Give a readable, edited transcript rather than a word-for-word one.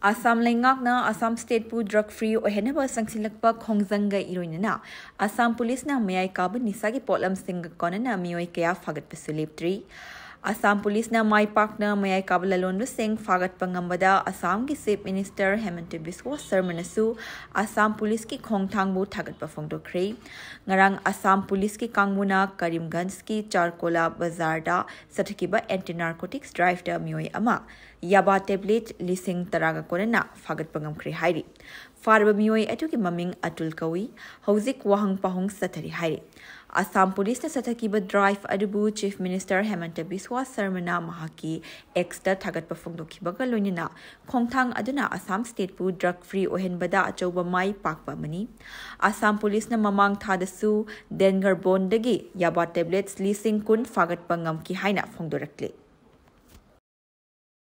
Assam Lengakna Assam State Pu Drug Free Ohenaba Sangsilakpa Khonthanga Iroinana Assam Police na Meeoi Kaba Nisagi Potlam Singa Konna Meeoi Kaya Fagat Pasulip Assam Police na Mai Parkna Meeoi Kaba Lalondu Singh Fagat Pangambada Assam ki Chief Minister Hemant Biswa Sermanasu Assam Police ki Khonthang bu Thagat Pafongdo Kre Ngarang Assam Police ki Kangmuna Karimganj ki Charkola Bazarda Satakiba Anti-Narcotics Drive da Meeoi Ama Yaba tablet Lishing Taraga Konna Fagat Pangam Kre Hairi Phare Meeoi Atuki Maming Atul Kawi Hauzik Wahang Pahong Satari Hairi Assam Police na Satakiba Drive Adubu Chief Minister Hemant Biswa Sermana Mahaki Exta Thagat Pafongdo Kibaga Lunina Khonthang Aduna Assam State Pu Drug Free Ohenbada Achoba Mai Pakpa Mani Assam Police na Mamang Thadasu Dengar Bondagi Yaba tablets Lishing Kun Fagat Pangam Ki Haina Fongdorakle